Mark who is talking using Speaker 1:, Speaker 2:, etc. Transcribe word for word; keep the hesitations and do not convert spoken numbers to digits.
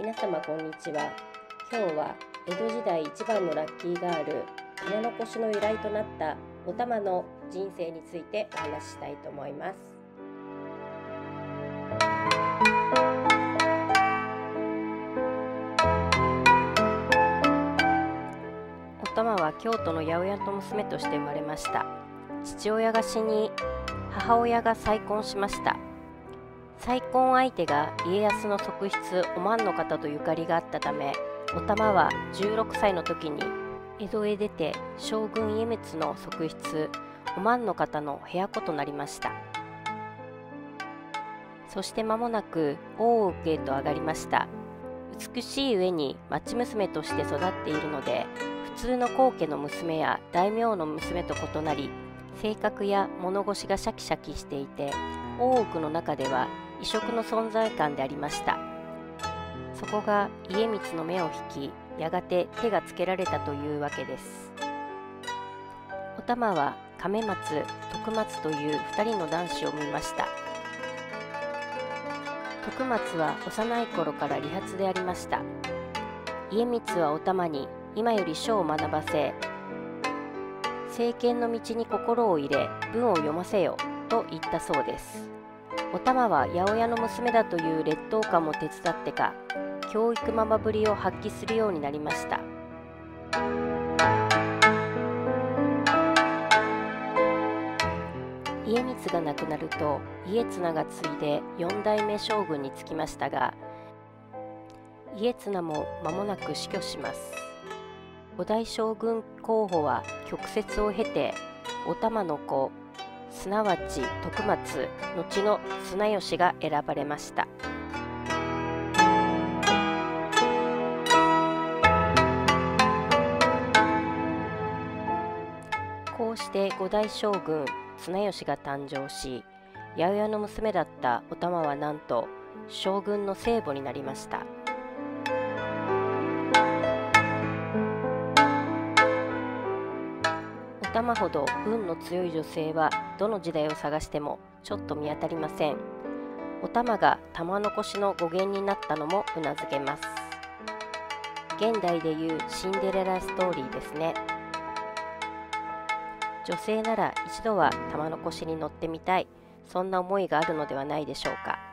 Speaker 1: 皆様こんにちは。今日は江戸時代一番のラッキーガール玉の輿の由来となったお玉の人生についてお話ししたいと思います。お玉は京都の八百屋の娘として生まれました。父親が死に母親が再婚しました。再婚相手が家康の側室お万の方とゆかりがあったため、お玉はじゅうろくさいの時に江戸へ出て将軍家光の側室お万の方の部屋子となりました。そして間もなく大奥へと上がりました。美しい上に町娘として育っているので、普通の皇家の娘や大名の娘と異なり、性格や物腰がシャキシャキしていて、大奥の中では異色の存在感でありました。そこが家光の目を引き、やがて手がつけられたというわけです。お玉は亀松、徳松というふたりの男子を産みました。徳松は幼い頃から利発でありました。家光はお玉に今より書を学ばせ、政権の道に心を入れ文を読ませよと言ったそうです。お玉は八百屋の娘だという劣等感も手伝ってか、教育ママぶりを発揮するようになりました。家光が亡くなると家綱が継いでよんだいめ将軍につきましたが、家綱も間もなく死去します。五代将軍候補は曲折を経てお玉の子、すなわち徳松、後の綱吉が選ばれました。こうして五代将軍綱吉が誕生し、八百屋の娘だったお玉はなんと将軍の生母になりました。お玉ほど運の強い女性はどの時代を探してもちょっと見当たりません。お玉が玉の輿の語源になったのもうなずけます。現代でいうシンデレラストーリーですね。女性なら一度は玉の輿に乗ってみたい、そんな思いがあるのではないでしょうか。